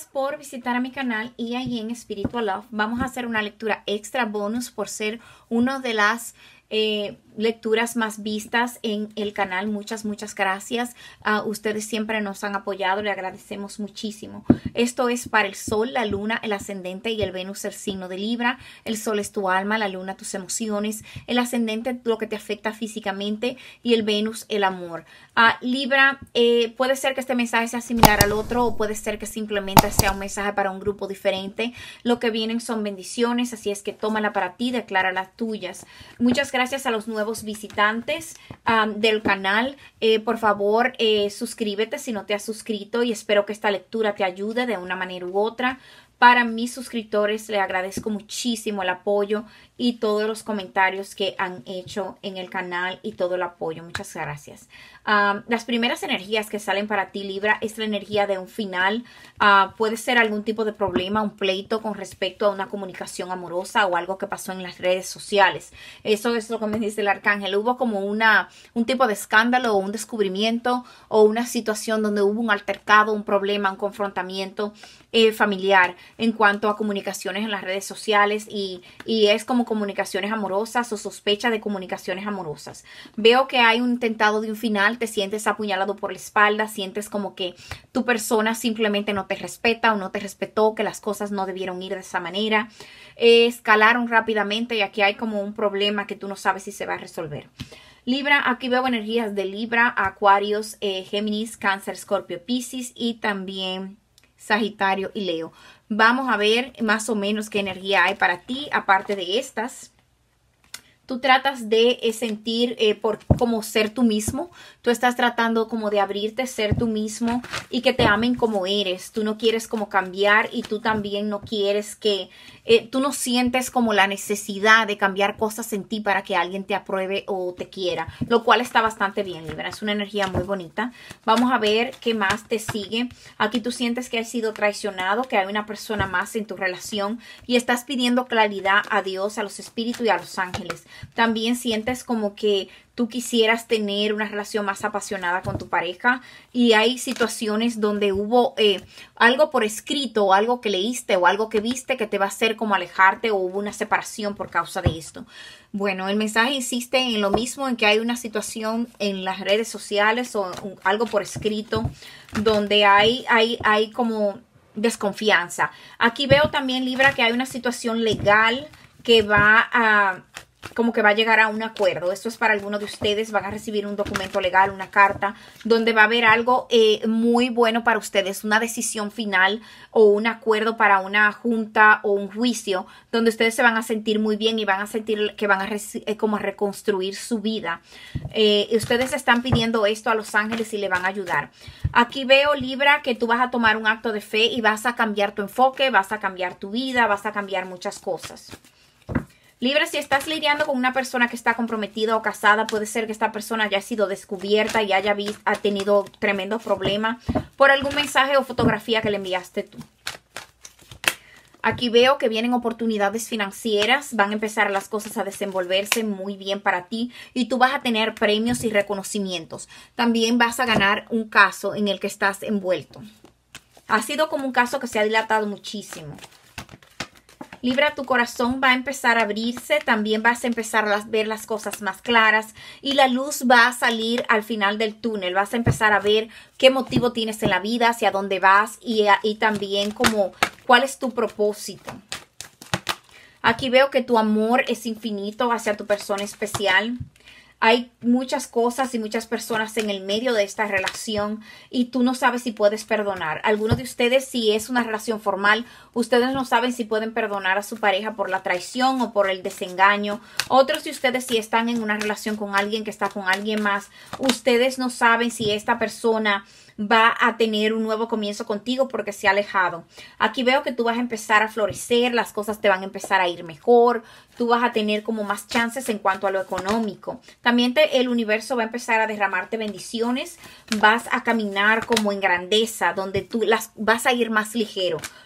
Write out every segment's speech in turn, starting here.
Gracias por visitar a mi canal y ahí en Spiritual Love vamos a hacer una lectura extra bonus por ser una de las lecturas más vistas en el canal. Muchas gracias. Ustedes siempre nos han apoyado, le agradecemos muchísimo. Esto es para el Sol, la Luna, el Ascendente y el Venus, el signo de Libra. El Sol es tu alma, la Luna tus emociones, el Ascendente lo que te afecta físicamente y el Venus el amor. Libra, puede ser que este mensaje sea similar al otro o puede ser que simplemente sea un mensaje para un grupo diferente. Lo que vienen son bendiciones, así es que tómala para ti, declara las tuyas. Muchas gracias a los nuevos visitantes del canal. Por favor, suscríbete si no te has suscrito y espero que esta lectura te ayude de una manera u otra. Para mis suscriptores les agradezco muchísimo el apoyo y todos los comentarios que han hecho en el canal y todo el apoyo. Muchas gracias. Las primeras energías que salen para ti, Libra, es la energía de un final. Puede ser algún tipo de problema, un pleito con respecto a una comunicación amorosa o algo que pasó en las redes sociales. Eso es lo que me dice el arcángel. Hubo como un tipo de escándalo o un descubrimiento o una situación donde hubo un altercado, un problema, un confrontamiento familiar en cuanto a comunicaciones en las redes sociales y es como comunicaciones amorosas o sospecha de comunicaciones amorosas. Veo que hay un intentado de un final, te sientes apuñalado por la espalda, sientes como que tu persona simplemente no te respeta o no te respetó, que las cosas no debieron ir de esa manera. Escalaron rápidamente y aquí hay como un problema que tú no sabes si se va a resolver. Libra, aquí veo energías de Libra, Acuarios, Géminis, Cáncer, Escorpio, Piscis y también Sagitario y Leo. Vamos a ver más o menos qué energía hay para ti, aparte de estas. Tú tratas de sentir como ser tú mismo. Tú estás tratando como de abrirte, ser tú mismo y que te amen como eres. Tú no quieres como cambiar y tú también no quieres que... tú no sientes como la necesidad de cambiar cosas en ti para que alguien te apruebe o te quiera. Lo cual está bastante bien, Libra. Es una energía muy bonita. Vamos a ver qué más te sigue. Aquí tú sientes que has sido traicionado, que hay una persona más en tu relación y estás pidiendo claridad a Dios, a los espíritus y a los ángeles. También sientes como que tú quisieras tener una relación más apasionada con tu pareja y hay situaciones donde hubo algo por escrito o algo que leíste o algo que viste que te va a hacer como alejarte o hubo una separación por causa de esto. Bueno, el mensaje insiste en lo mismo, en que hay una situación en las redes sociales o algo por escrito donde hay como desconfianza. Aquí veo también, Libra, que hay una situación legal que va a llegar a un acuerdo. Esto es para algunos de ustedes. Van a recibir un documento legal, una carta, donde va a haber algo muy bueno para ustedes. Una decisión final o un acuerdo para una junta o un juicio, donde ustedes se van a sentir muy bien y van a sentir que van a como a reconstruir su vida. Ustedes están pidiendo esto a los ángeles y le van a ayudar. Aquí veo, Libra, que tú vas a tomar un acto de fe y vas a cambiar tu enfoque, vas a cambiar tu vida, vas a cambiar muchas cosas. Libra, si estás lidiando con una persona que está comprometida o casada, puede ser que esta persona haya sido descubierta y ha tenido tremendo problema por algún mensaje o fotografía que le enviaste tú. Aquí veo que vienen oportunidades financieras, van a empezar las cosas a desenvolverse muy bien para ti y tú vas a tener premios y reconocimientos. También vas a ganar un caso en el que estás envuelto. Ha sido como un caso que se ha dilatado muchísimo. Libra, tu corazón va a empezar a abrirse, también vas a empezar a ver las cosas más claras y la luz va a salir al final del túnel. Vas a empezar a ver qué motivo tienes en la vida, hacia dónde vas y también como cuál es tu propósito. Aquí veo que tu amor es infinito hacia tu persona especial. Hay muchas cosas y muchas personas en el medio de esta relación y tú no sabes si puedes perdonar. Algunos de ustedes, si es una relación formal, ustedes no saben si pueden perdonar a su pareja por la traición o por el desengaño. Otros de ustedes, si están en una relación con alguien que está con alguien más, ustedes no saben si esta persona va a tener un nuevo comienzo contigo porque se ha alejado. Aquí veo que tú vas a empezar a florecer, las cosas te van a empezar a ir mejor, tú vas a tener como más chances en cuanto a lo económico. También el universo va a empezar a derramarte bendiciones, vas a caminar como en grandeza, donde tú vas a ir más ligero.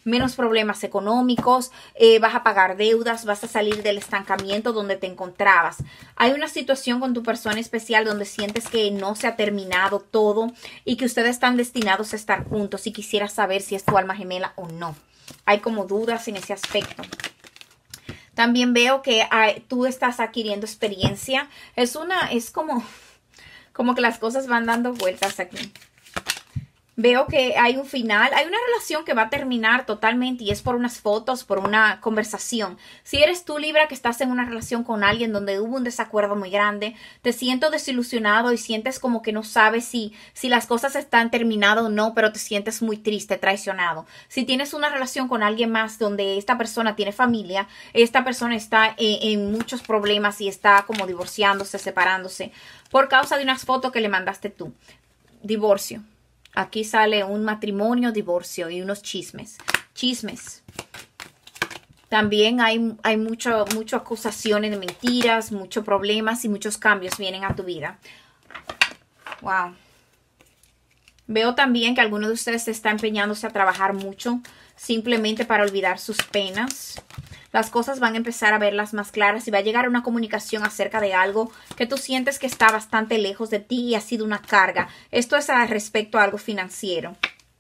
menos problemas económicos, vas a pagar deudas, vas a salir del estancamiento donde te encontrabas. Hay una situación con tu persona especial donde sientes que no se ha terminado todo y que ustedes están destinados a estar juntos y quisieras saber si es tu alma gemela o no. Hay como dudas en ese aspecto. También veo que tú estás adquiriendo experiencia. Es como que las cosas van dando vueltas aquí. Veo que hay un final, hay una relación que va a terminar totalmente y es por unas fotos, por una conversación. Si eres tú, Libra, que estás en una relación con alguien donde hubo un desacuerdo muy grande, te siento desilusionado y sientes como que no sabes si las cosas están terminadas o no, pero te sientes muy triste, traicionado. Si tienes una relación con alguien más donde esta persona tiene familia, esta persona está en muchos problemas y está como divorciándose, separándose, por causa de unas fotos que le mandaste tú. Divorcio. Aquí sale un matrimonio, divorcio y unos chismes. Chismes. También hay muchas acusaciones de mentiras, muchos problemas y muchos cambios vienen a tu vida. Wow. Veo también que alguno de ustedes está empeñándose a trabajar mucho simplemente para olvidar sus penas. Las cosas van a empezar a verlas más claras y va a llegar una comunicación acerca de algo que tú sientes que está bastante lejos de ti y ha sido una carga. Esto es respecto a algo financiero.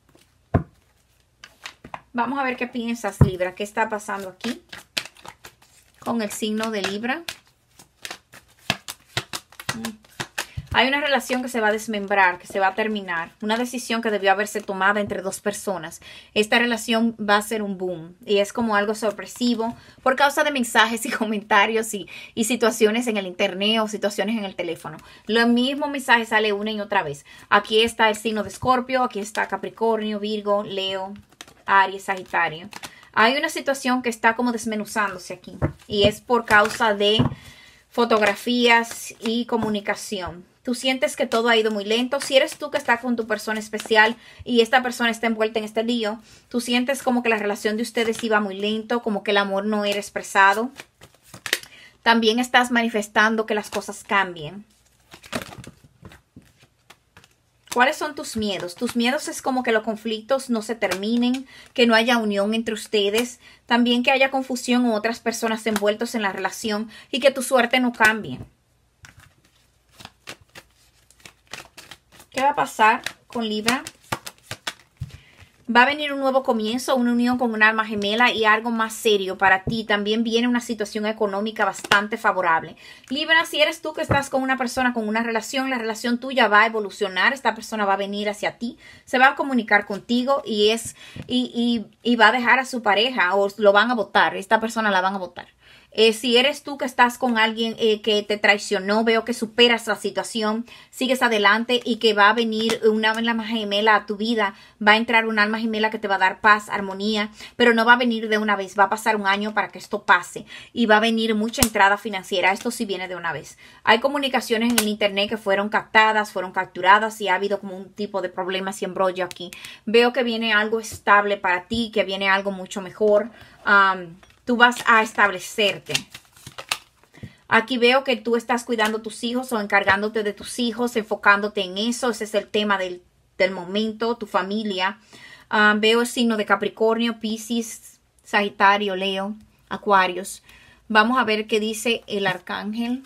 Vamos a ver qué piensas, Libra. ¿Qué está pasando aquí con el signo de Libra? Hay una relación que se va a desmembrar, que se va a terminar. Una decisión que debió haberse tomada entre dos personas. Esta relación va a ser un boom. Y es como algo sorpresivo por causa de mensajes y comentarios y situaciones en el internet o situaciones en el teléfono. Lo mismo mensaje sale una y otra vez. Aquí está el signo de Escorpio, aquí está Capricornio, Virgo, Leo, Aries, Sagitario. Hay una situación que está como desmenuzándose aquí. Y es por causa de fotografías y comunicación. Tú sientes que todo ha ido muy lento. Si eres tú que estás con tu persona especial y esta persona está envuelta en este lío, tú sientes como que la relación de ustedes iba muy lento, como que el amor no era expresado. También estás manifestando que las cosas cambien. ¿Cuáles son tus miedos? Tus miedos es como que los conflictos no se terminen, que no haya unión entre ustedes, también que haya confusión o otras personas envueltas en la relación y que tu suerte no cambie. ¿Qué va a pasar con Libra? Va a venir un nuevo comienzo, una unión con un alma gemela y algo más serio para ti. También viene una situación económica bastante favorable. Libra, si eres tú que estás con una persona, con una relación, la relación tuya va a evolucionar. Esta persona va a venir hacia ti, se va a comunicar contigo y va a dejar a su pareja o lo van a votar. Esta persona la van a votar. Si eres tú que estás con alguien que te traicionó, veo que superas la situación, sigues adelante y que va a venir una alma gemela a tu vida. Va a entrar un alma gemela que te va a dar paz, armonía, pero no va a venir de una vez. Va a pasar un año para que esto pase y va a venir mucha entrada financiera. Esto sí viene de una vez. Hay comunicaciones en el internet que fueron captadas, fueron capturadas y ha habido como un tipo de problemas y embrollo aquí. Veo que viene algo estable para ti, que viene algo mucho mejor. Tú vas a establecerte. Aquí veo que tú estás cuidando a tus hijos o encargándote de tus hijos, enfocándote en eso. Ese es el tema del momento, tu familia. Veo el signo de Capricornio, Piscis, Sagitario, Leo, Acuarios. Vamos a ver qué dice el arcángel.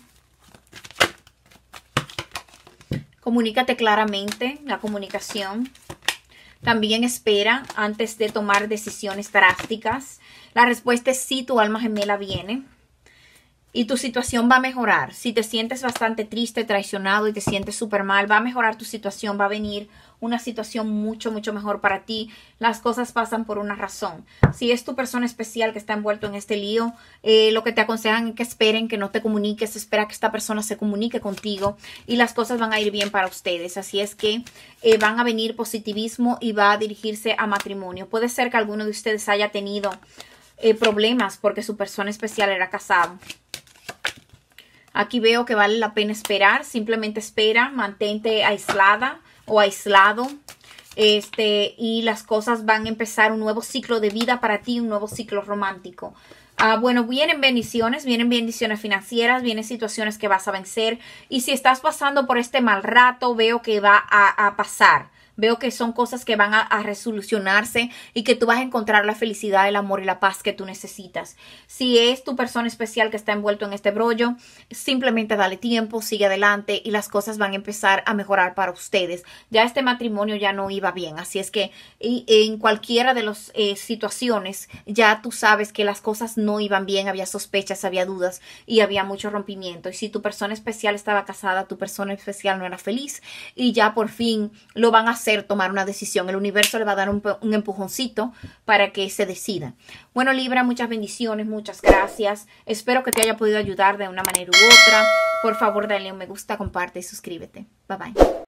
Comunícate claramente, la comunicación. También espera antes de tomar decisiones drásticas. La respuesta es sí, tu alma gemela viene. Y tu situación va a mejorar. Si te sientes bastante triste, traicionado y te sientes súper mal, va a mejorar tu situación. Va a venir una situación mucho, mucho mejor para ti. Las cosas pasan por una razón. Si es tu persona especial que está envuelto en este lío, lo que te aconsejan es que esperen, que no te comuniques. Espera que esta persona se comunique contigo y las cosas van a ir bien para ustedes. Así es que van a venir positivismo y va a dirigirse a matrimonio. Puede ser que alguno de ustedes haya tenido problemas porque su persona especial era casado. Aquí veo que vale la pena esperar. Simplemente espera, mantente aislada o aislado. Y las cosas van a empezar un nuevo ciclo de vida para ti, un nuevo ciclo romántico. Bueno, vienen bendiciones financieras, vienen situaciones que vas a vencer. Y si estás pasando por este mal rato, veo que va a pasar. Veo que son cosas que van a resolucionarse y que tú vas a encontrar la felicidad, el amor y la paz que tú necesitas. Si es tu persona especial que está envuelto en este brollo, simplemente dale tiempo, sigue adelante y las cosas van a empezar a mejorar para ustedes. Ya este matrimonio ya no iba bien, así es que en cualquiera de las situaciones ya tú sabes que las cosas no iban bien, había sospechas, había dudas y había mucho rompimiento. Y si tu persona especial estaba casada, tu persona especial no era feliz y ya por fin lo van a hacer tomar una decisión. El universo le va a dar un empujoncito para que se decida. Bueno, Libra, muchas bendiciones, muchas gracias. Espero que te haya podido ayudar de una manera u otra. Por favor, dale un me gusta, comparte y suscríbete. Bye bye.